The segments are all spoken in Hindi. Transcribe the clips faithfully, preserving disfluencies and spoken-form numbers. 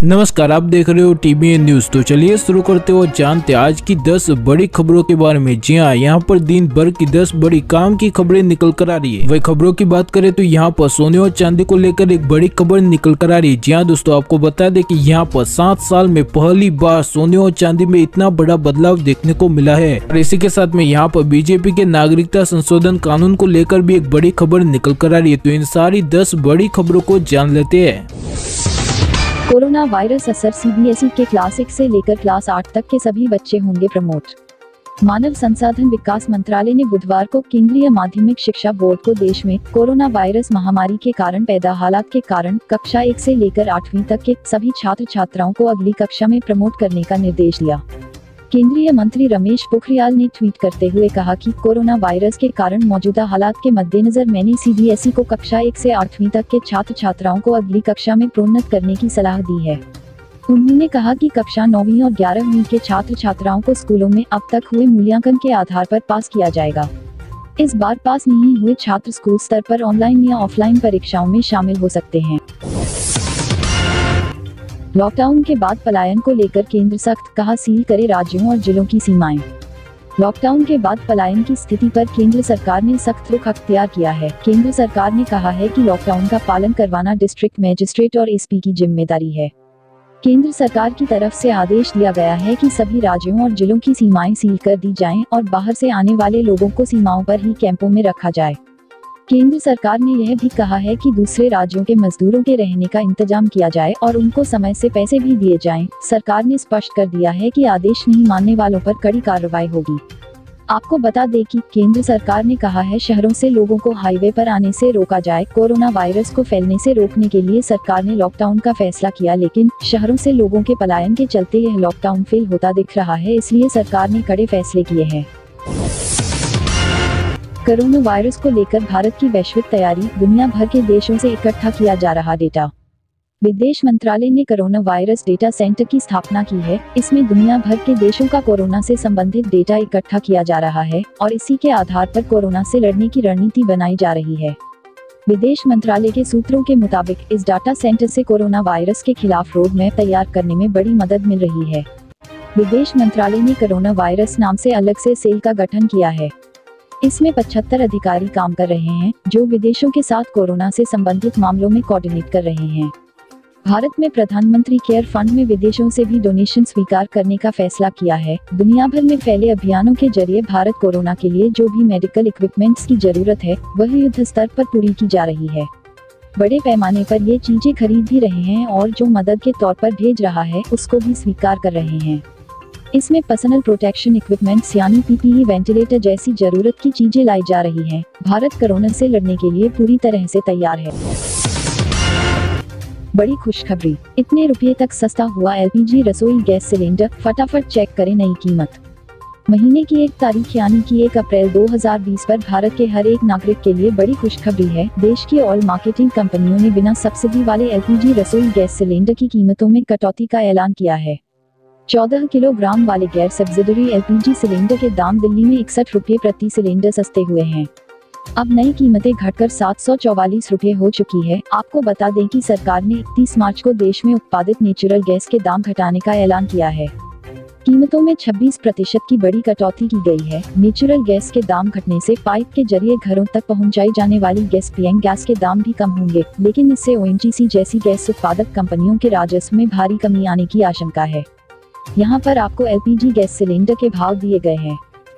नमस्कार, आप देख रहे हो टीबीएन न्यूज। तो चलिए शुरू करते हो जानते आज की दस बड़ी खबरों के बारे में। जी हाँ, यहाँ पर दिन भर की दस बड़ी काम की खबरें निकल कर आ रही है। वही खबरों की बात करें तो यहाँ पर सोने और चांदी को लेकर एक बड़ी खबर निकल कर आ रही है। जी हाँ दोस्तों, आपको बता दें कि यहाँ पर सात साल में पहली बार सोने और चांदी में इतना बड़ा बदलाव देखने को मिला है। और इसी के साथ में यहाँ पर बीजेपी के नागरिकता संशोधन कानून को लेकर भी एक बड़ी खबर निकल कर आ रही है। तो इन सारी दस बड़ी खबरों को जान लेते हैं। कोरोना वायरस असर, सीबीएसई के क्लास एक से लेकर क्लास आठ तक के सभी बच्चे होंगे प्रमोट। मानव संसाधन विकास मंत्रालय ने बुधवार को केंद्रीय माध्यमिक शिक्षा बोर्ड को देश में कोरोना वायरस महामारी के कारण पैदा हालात के कारण कक्षा एक से लेकर आठवीं तक के सभी छात्र छात्राओं को अगली कक्षा में प्रमोट करने का निर्देश दिया। केंद्रीय मंत्री रमेश पोखरियाल ने ट्वीट करते हुए कहा कि कोरोना वायरस के कारण मौजूदा हालात के मद्देनजर मैंने सीबीएसई को कक्षा एक से आठवीं तक के छात्र छात्राओं को अगली कक्षा में प्रोन्नत करने की सलाह दी है। उन्होंने कहा कि कक्षा नौवीं और ग्यारहवीं के छात्र छात्राओं को स्कूलों में अब तक हुए मूल्यांकन के आधार पर पास किया जाएगा। इस बार पास नहीं हुए छात्र स्कूल स्तर पर ऑनलाइन या ऑफलाइन परीक्षाओं में शामिल हो सकते हैं। लॉकडाउन के बाद पलायन को लेकर केंद्र सख्त, कहा सील करे राज्यों और जिलों की सीमाएं। लॉकडाउन के बाद पलायन की स्थिति पर केंद्र सरकार ने सख्त रुख अख्तियार किया है। केंद्र सरकार ने कहा है कि लॉकडाउन का पालन करवाना डिस्ट्रिक्ट मजिस्ट्रेट और एसपी की जिम्मेदारी है। केंद्र सरकार की तरफ से आदेश दिया गया है कि सभी राज्यों और जिलों की सीमाएं सील कर दी जाएं और बाहर से आने वाले लोगों को सीमाओं पर ही कैंपों में रखा जाए। केंद्र सरकार ने यह भी कहा है कि दूसरे राज्यों के मजदूरों के रहने का इंतजाम किया जाए और उनको समय से पैसे भी दिए जाएं। सरकार ने स्पष्ट कर दिया है कि आदेश नहीं मानने वालों पर कड़ी कार्रवाई होगी। आपको बता दें कि केंद्र सरकार ने कहा है शहरों से लोगों को हाईवे पर आने से रोका जाए। कोरोना वायरस को फैलने से रोकने के लिए सरकार ने लॉकडाउन का फैसला किया, लेकिन शहरों से लोगों के पलायन के चलते यह लॉकडाउन फेल होता दिख रहा है, इसलिए सरकार ने कड़े फैसले किए हैं। कोरोना वायरस को लेकर भारत की वैश्विक तैयारी, दुनिया भर के देशों से इकट्ठा किया जा रहा डेटा। विदेश मंत्रालय ने कोरोना वायरस डेटा सेंटर की स्थापना की है। इसमें दुनिया भर के देशों का कोरोना से संबंधित डेटा इकट्ठा किया जा रहा है और इसी के आधार पर कोरोना से लड़ने की रणनीति बनाई जा रही है। विदेश मंत्रालय के सूत्रों के मुताबिक इस डाटा सेंटर से कोरोना वायरस के खिलाफ रोड मैप तैयार करने में बड़ी मदद मिल रही है। विदेश मंत्रालय ने कोरोना वायरस नाम से अलग से सेल का गठन किया है। इसमें पचहत्तर अधिकारी काम कर रहे हैं जो विदेशों के साथ कोरोना से संबंधित मामलों में कोऑर्डिनेट कर रहे हैं। भारत में प्रधानमंत्री केयर फंड में विदेशों से भी डोनेशन स्वीकार करने का फैसला किया है। दुनिया भर में फैले अभियानों के जरिए भारत कोरोना के लिए जो भी मेडिकल इक्विपमेंट्स की जरूरत है वह युद्ध स्तर पर पूरी की जा रही है। बड़े पैमाने पर ये चीजें खरीद भी रहे हैं और जो मदद के तौर पर भेज रहा है उसको भी स्वीकार कर रहे हैं। इसमें पर्सनल प्रोटेक्शन इक्विपमेंट्स यानी पीपीई, वेंटिलेटर जैसी जरूरत की चीजें लाई जा रही हैं। भारत कोरोना से लड़ने के लिए पूरी तरह से तैयार है। बड़ी खुशखबरी, इतने रुपये तक सस्ता हुआ एलपीजी रसोई गैस सिलेंडर, फटाफट चेक करें नई कीमत। महीने की एक तारीख यानी कि एक अप्रैल दो हज़ार बीस पर भारत के हर एक नागरिक के लिए बड़ी खुशखबरी है। देश की ऑयल मार्केटिंग कंपनियों ने बिना सब्सिडी वाले एलपीजी रसोई गैस सिलेंडर की कीमतों में कटौती का ऐलान किया है। चौदह किलोग्राम वाले गैर सब्सिडरी एलपीजी सिलेंडर के दाम दिल्ली में इकसठ रुपये प्रति सिलेंडर सस्ते हुए हैं। अब नई कीमतें घटकर सात सौ चौवालीस रुपये हो चुकी है। आपको बता दें कि सरकार ने इकतीस मार्च को देश में उत्पादित नेचुरल गैस के दाम घटाने का ऐलान किया है। कीमतों में छब्बीस प्रतिशत की बड़ी कटौती की गई है। नेचुरल गैस के दाम घटने से पाइप के जरिए घरों तक पहुंचाई जाने वाली गैस पीएन गैस के दाम भी कम होंगे, लेकिन इससे ओएनजीसी जैसी गैस उत्पादक कंपनियों के राजस्व में भारी कमी आने की आशंका है। यहाँ पर आपको एलपीजी गैस सिलेंडर के भाव दिए गए हैं।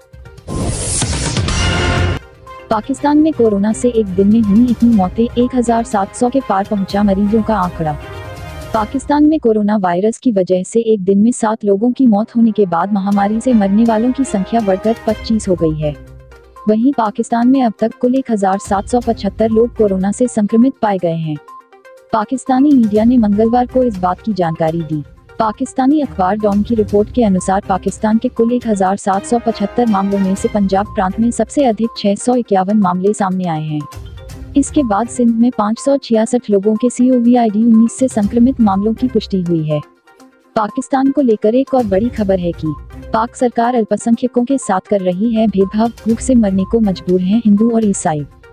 पाकिस्तान में कोरोना से एक दिन में हुई इतनी मौतें, एक हज़ार सात सौ के पार पहुंचा मरीजों का आंकड़ा। पाकिस्तान में कोरोना वायरस की वजह से एक दिन में सात लोगों की मौत होने के बाद महामारी से मरने वालों की संख्या बढ़कर पच्चीस हो गई है। वहीं पाकिस्तान में अब तक कुल एक हज़ार सात सौ पचहत्तर लोग कोरोना से संक्रमित पाए गए हैं। पाकिस्तानी मीडिया ने मंगलवार को इस बात की जानकारी दी। पाकिस्तानी अखबार डॉन की रिपोर्ट के अनुसार पाकिस्तान के कुल एक हज़ार सात सौ पचहत्तर मामलों में से पंजाब प्रांत में सबसे अधिक छह सौ इक्यावन मामले सामने आए हैं। इसके बाद सिंध में पाँच सौ छियासठ लोगों के कोविड उन्नीस से संक्रमित मामलों की पुष्टि हुई है। पाकिस्तान को लेकर एक और बड़ी खबर है कि पाक सरकार अल्पसंख्यकों के साथ कर रही है भेदभाव, भूख से मरने को मजबूर हैं हिंदू और ईसाई।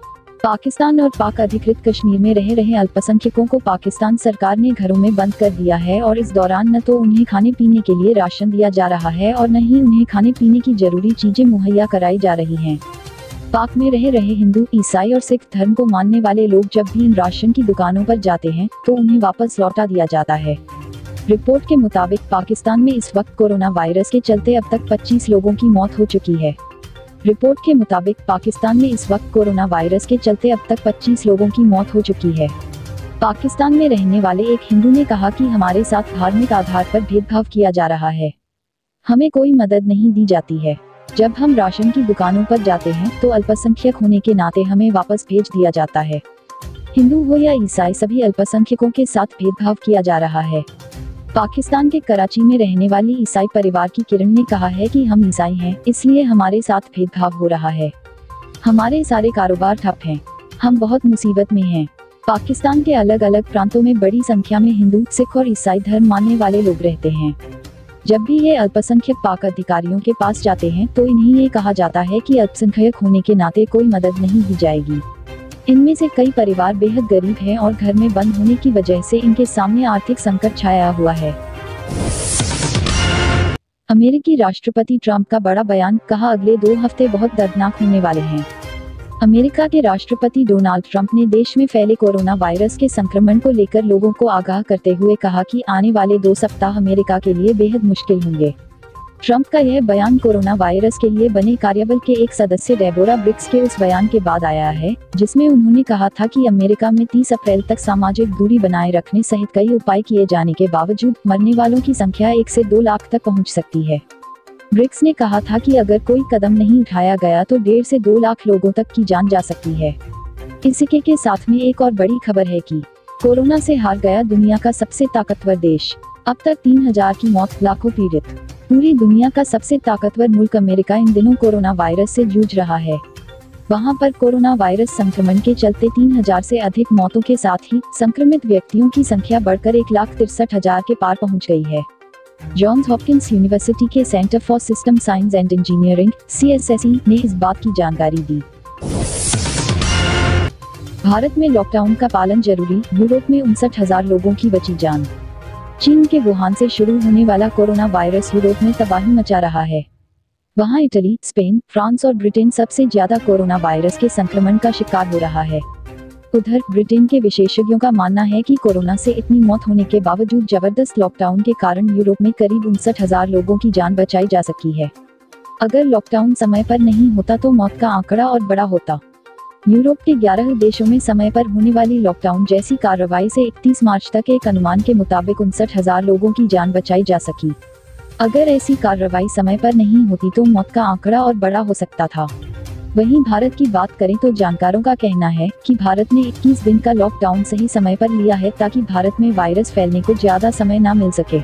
पाकिस्तान और पाक अधिकृत कश्मीर में रह रहे अल्पसंख्यकों को पाकिस्तान सरकार ने घरों में बंद कर दिया है और इस दौरान न तो उन्हें खाने पीने के लिए राशन दिया जा रहा है और न ही उन्हें खाने पीने की जरूरी चीजें मुहैया कराई जा रही हैं। पाक में रह रहे हिंदू, ईसाई और सिख धर्म को मानने वाले लोग जब भी इन राशन की दुकानों पर जाते हैं तो उन्हें वापस लौटा दिया जाता है। रिपोर्ट के मुताबिक पाकिस्तान में इस वक्त कोरोना वायरस के चलते अब तक पच्चीस लोगों की मौत हो चुकी है। रिपोर्ट के मुताबिक पाकिस्तान में इस वक्त कोरोना वायरस के चलते अब तक पच्चीस लोगों की मौत हो चुकी है। पाकिस्तान में रहने वाले एक हिंदू ने कहा कि हमारे साथ धार्मिक आधार पर भेदभाव किया जा रहा है, हमें कोई मदद नहीं दी जाती है। जब हम राशन की दुकानों पर जाते हैं तो अल्पसंख्यक होने के नाते हमें वापस भेज दिया जाता है। हिंदू हो या ईसाई, सभी अल्पसंख्यकों के साथ भेदभाव किया जा रहा है। पाकिस्तान के कराची में रहने वाली ईसाई परिवार की किरण ने कहा है कि हम ईसाई हैं, इसलिए हमारे साथ भेदभाव हो रहा है, हमारे सारे कारोबार ठप हैं, हम बहुत मुसीबत में हैं। पाकिस्तान के अलग अलग प्रांतों में बड़ी संख्या में हिंदू, सिख और ईसाई धर्म मानने वाले लोग रहते हैं। जब भी ये अल्पसंख्यक पाक अधिकारियों के पास जाते हैं तो इन्हें ये कहा जाता है कि अल्पसंख्यक होने के नाते कोई मदद नहीं दी जाएगी। इनमें से कई परिवार बेहद गरीब हैं और घर में बंद होने की वजह से इनके सामने आर्थिक संकट छाया हुआ है। अमेरिकी राष्ट्रपति ट्रंप का बड़ा बयान, कहा अगले दो हफ्ते बहुत दर्दनाक होने वाले हैं। अमेरिका के राष्ट्रपति डोनाल्ड ट्रंप ने देश में फैले कोरोना वायरस के संक्रमण को लेकर लोगों को आगाह करते हुए कहा कि आने वाले दो सप्ताह अमेरिका के लिए बेहद मुश्किल होंगे। ट्रंप का यह बयान कोरोना वायरस के लिए बने कार्यबल के एक सदस्य डेबोरा ब्रिक्स के उस बयान के बाद आया है जिसमें उन्होंने कहा था कि अमेरिका में तीस अप्रैल तक सामाजिक दूरी बनाए रखने सहित कई उपाय किए जाने के बावजूद मरने वालों की संख्या एक से दो लाख तक पहुंच सकती है। ब्रिक्स ने कहा था कि अगर कोई कदम नहीं उठाया गया तो डेढ़ से दो लाख लोगों तक की जान जा सकती है। इसी के साथ में एक और बड़ी खबर है कि कोरोना से हार गया दुनिया का सबसे ताकतवर देश, अब तक तीन हजार की मौत, लाखों पीड़ित। पूरी दुनिया का सबसे ताकतवर मुल्क अमेरिका इन दिनों कोरोना वायरस से जूझ रहा है। वहां पर कोरोना वायरस संक्रमण के चलते तीन हजार से अधिक मौतों के साथ ही संक्रमित व्यक्तियों की संख्या बढ़कर एक लाख तिरसठ हजार के पार पहुंच गई है। जॉन्स हॉपकिंस यूनिवर्सिटी के center for system science and engineering C S S E ने इस बात की जानकारी दी। भारत में लॉकडाउन का पालन जरूरी, यूरोप में उनसठ हजार लोगों की बची जान। चीन के वुहान से शुरू होने वाला कोरोना वायरस यूरोप में तबाही मचा रहा है। वहां इटली, स्पेन, फ्रांस और ब्रिटेन सबसे ज्यादा कोरोना वायरस के संक्रमण का शिकार हो रहा है। उधर ब्रिटेन के विशेषज्ञों का मानना है कि कोरोना से इतनी मौत होने के बावजूद जबरदस्त लॉकडाउन के कारण यूरोप में करीब उनसठ हजार लोगों की जान बचाई जा सकी है। अगर लॉकडाउन समय पर नहीं होता तो मौत का आंकड़ा और बड़ा होता। यूरोप के ग्यारह देशों में समय पर होने वाली लॉकडाउन जैसी कार्रवाई से इकतीस मार्च तक एक अनुमान के मुताबिक उनसठ हजार लोगों की जान बचाई जा सकी। अगर ऐसी कार्रवाई समय पर नहीं होती तो मौत का आंकड़ा और बड़ा हो सकता था। वहीं भारत की बात करें तो जानकारों का कहना है कि भारत ने इक्कीस दिन का लॉकडाउन सही समय पर लिया है ताकि भारत में वायरस फैलने को ज्यादा समय न मिल सके।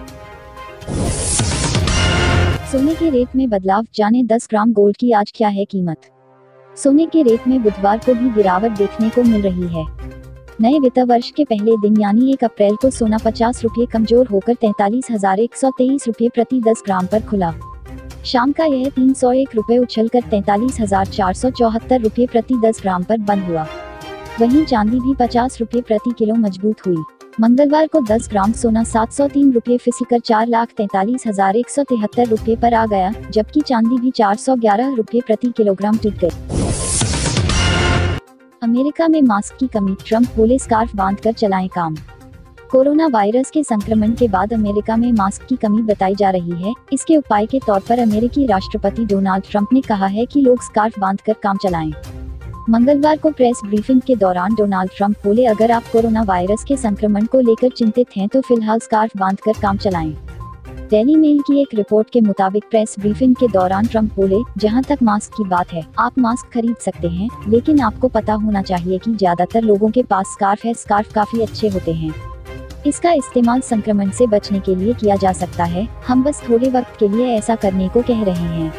सोने के रेट में बदलाव, जाने दस ग्राम गोल्ड की आज क्या है कीमत। सोने के रेट में बुधवार को भी गिरावट देखने को मिल रही है। नए वित्त वर्ष के पहले दिन यानी एक अप्रैल को सोना पचास रुपये कमजोर होकर तैंतालीस हजार एक सौ तेईस रुपये प्रति दस ग्राम पर खुला। शाम का यह तीन सौ एक रुपये उछलकर तैंतालीस हजार चार सौ चौहत्तर रुपये प्रति दस ग्राम पर बंद हुआ। वहीं चांदी भी पचास रुपये प्रति किलो मजबूत हुई। मंगलवार को दस ग्राम सोना सात सौ तीन रुपये फिसलकर चार लाख तैंतालीस हजार एक सौ तिहत्तर रुपये पर आ गया, जबकि चांदी भी चार सौ ग्यारह रुपये प्रति किलोग्राम टिक गई। अमेरिका में मास्क की कमी, ट्रंप बोले स्कार्फ बांधकर चलाएं काम। कोरोना वायरस के संक्रमण के बाद अमेरिका में मास्क की कमी बताई जा रही है। इसके उपाय के तौर पर अमेरिकी राष्ट्रपति डोनाल्ड ट्रंप ने कहा है कि लोग स्कार्फ बांधकर काम चलाएं। मंगलवार को प्रेस ब्रीफिंग के दौरान डोनाल्ड ट्रंप बोले, अगर आप कोरोना वायरस के संक्रमण को लेकर चिंतित हैं तो फिलहाल स्कार्फ बांधकर काम चलाएं। डेली मेल की एक रिपोर्ट के मुताबिक प्रेस ब्रीफिंग के दौरान ट्रंप बोले, जहां तक मास्क की बात है, आप मास्क खरीद सकते हैं, लेकिन आपको पता होना चाहिए कि ज्यादातर लोगों के पास स्कार्फ है। स्कार्फ काफी अच्छे होते हैं। इसका इस्तेमाल संक्रमण से बचने के लिए किया जा सकता है। हम बस थोड़े वक्त के लिए ऐसा करने को कह रहे हैं।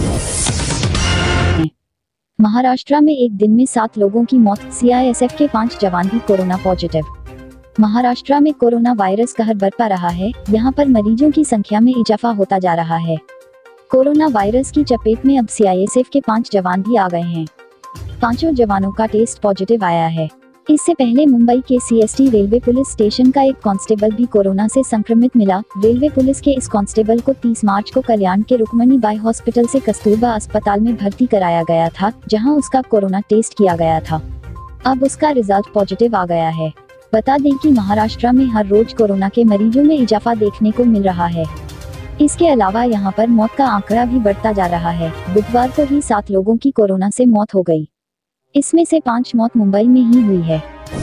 महाराष्ट्र में एक दिन में सात लोगों की मौत, सी आई एस एफ के पांच जवान भी कोरोना पॉजिटिव। महाराष्ट्र में कोरोना वायरस कहर बरपा रहा है। यहाँ पर मरीजों की संख्या में इजाफा होता जा रहा है। कोरोना वायरस की चपेट में अब सी आई एस एफ के पांच जवान भी आ गए हैं। पांचों जवानों का टेस्ट पॉजिटिव आया है। इससे पहले मुंबई के सीएसटी रेलवे पुलिस स्टेशन का एक कांस्टेबल भी कोरोना से संक्रमित मिला। रेलवे पुलिस के इस कांस्टेबल को तीस मार्च को कल्याण के रुक्मणी बाई हॉस्पिटल से कस्तूरबा अस्पताल में भर्ती कराया गया था, जहां उसका कोरोना टेस्ट किया गया था। अब उसका रिजल्ट पॉजिटिव आ गया है। बता दें कि महाराष्ट्र में हर रोज कोरोना के मरीजों में इजाफा देखने को मिल रहा है। इसके अलावा यहां पर मौत का आंकड़ा भी बढ़ता जा रहा है। बुधवार को ही सात लोगों की कोरोना से मौत हो गई। इसमें से पांच मौत मुंबई में ही हुई है।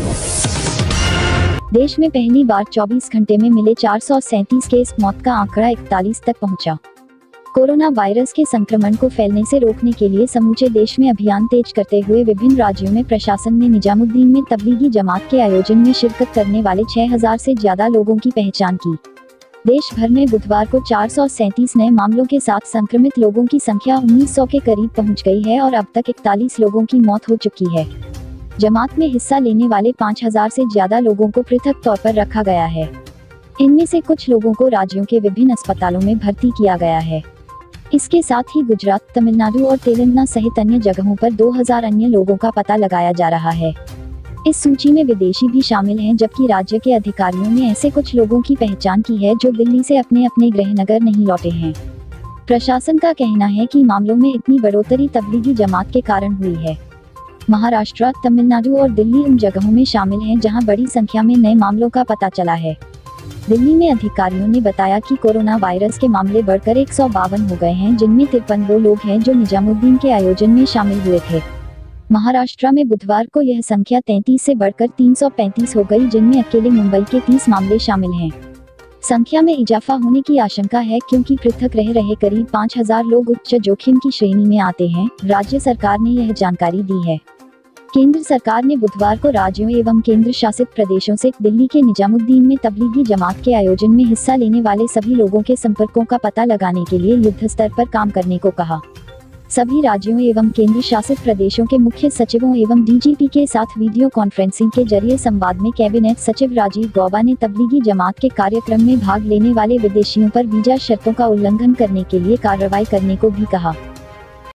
देश में पहली बार चौबीस घंटे में मिले चार सौ सैंतीस केस, मौत का आंकड़ा इकतालीस तक पहुंचा। कोरोना वायरस के संक्रमण को फैलने से रोकने के लिए समूचे देश में अभियान तेज करते हुए विभिन्न राज्यों में प्रशासन ने निजामुद्दीन में तबलीगी जमात के आयोजन में शिरकत करने वाले छह हज़ार से ज्यादा लोगों की पहचान की। देश भर में बुधवार को चार सौ सैंतीस नए मामलों के साथ संक्रमित लोगों की संख्या उन्नीस सौ के करीब पहुंच गई है और अब तक इकतालीस लोगों की मौत हो चुकी है। जमात में हिस्सा लेने वाले पाँच हज़ार से ज्यादा लोगों को पृथक तौर पर रखा गया है। इनमें से कुछ लोगों को राज्यों के विभिन्न अस्पतालों में भर्ती किया गया है। इसके साथ ही गुजरात, तमिलनाडु और तेलंगाना सहित अन्य जगहों पर दो हज़ार अन्य लोगों का पता लगाया जा रहा है। इस सूची में विदेशी भी शामिल हैं, जबकि राज्य के अधिकारियों ने ऐसे कुछ लोगों की पहचान की है जो दिल्ली से अपने अपने गृहनगर नहीं लौटे हैं। प्रशासन का कहना है कि मामलों में इतनी बढ़ोतरी तबलीगी जमात के कारण हुई है। महाराष्ट्र, तमिलनाडु और दिल्ली उन जगहों में शामिल हैं जहां बड़ी संख्या में नए मामलों का पता चला है। दिल्ली में अधिकारियों ने बताया कि कोरोना वायरस के मामले बढ़कर एक सौ बावन हो गए हैं, जिनमें तिरपन वो लोग हैं जो निजामुद्दीन के आयोजन में शामिल हुए थे। महाराष्ट्र में बुधवार को यह संख्या तैंतीस से बढ़कर तीन सौ पैंतीस हो गई, जिनमें अकेले मुंबई के तीस मामले शामिल हैं। संख्या में इजाफा होने की आशंका है क्योंकि पृथक रह रहे करीब पाँच हज़ार लोग उच्च जोखिम की श्रेणी में आते हैं। राज्य सरकार ने यह जानकारी दी है। केंद्र सरकार ने बुधवार को राज्यों एवं केंद्र शासित प्रदेशों से दिल्ली के निजामुद्दीन में तबलीगी जमात के आयोजन में हिस्सा लेने वाले सभी लोगों के संपर्कों का पता लगाने के लिए युद्ध स्तर पर काम करने को कहा। सभी राज्यों एवं केंद्र शासित प्रदेशों के मुख्य सचिवों एवं डीजीपी के साथ वीडियो कॉन्फ्रेंसिंग के जरिए संवाद में कैबिनेट सचिव राजीव गौबा ने तबलीगी जमात के कार्यक्रम में भाग लेने वाले विदेशियों पर वीजा शर्तों का उल्लंघन करने के लिए कार्रवाई करने को भी कहा।